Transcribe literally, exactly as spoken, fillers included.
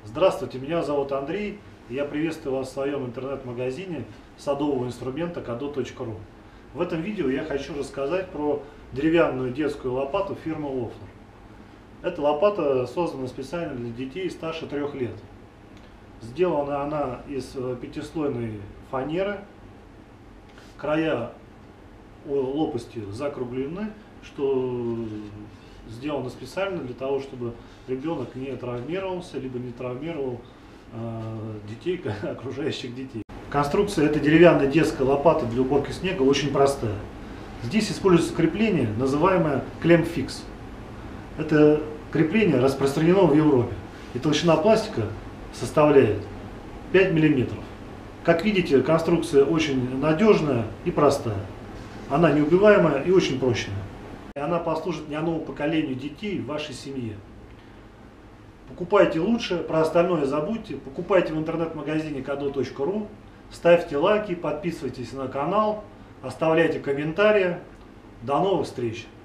Здравствуйте, меня зовут Андрей, и я приветствую вас в своем интернет-магазине садового инструмента кадо точка ру. В этом видео я хочу рассказать про деревянную детскую лопату фирмы Лофлер. Эта лопата создана специально для детей старше трех лет. Сделана она из пятислойной фанеры, края лопасти закруглены, что сделано специально для того, чтобы ребенок не травмировался, либо не травмировал э, детей, окружающих детей. Конструкция этой деревянной детской лопаты для уборки снега очень простая. Здесь используется крепление, называемое клемфикс. Это крепление распространено в Европе, и толщина пластика составляет пять миллиметров. Как видите, конструкция очень надежная и простая. Она неубиваемая и очень прочная. И она послужит не новому поколению детей в вашей семье. Покупайте лучше, про остальное забудьте. Покупайте в интернет-магазине кадо точка ру, ставьте лайки, подписывайтесь на канал, оставляйте комментарии. До новых встреч!